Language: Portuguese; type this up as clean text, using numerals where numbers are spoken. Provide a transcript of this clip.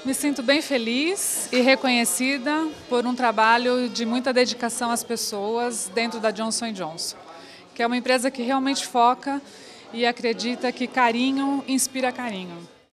Me sinto bem feliz e reconhecida por um trabalho de muita dedicação às pessoas dentro da Johnson & Johnson, que é uma empresa que realmente foca e acredita que carinho inspira carinho.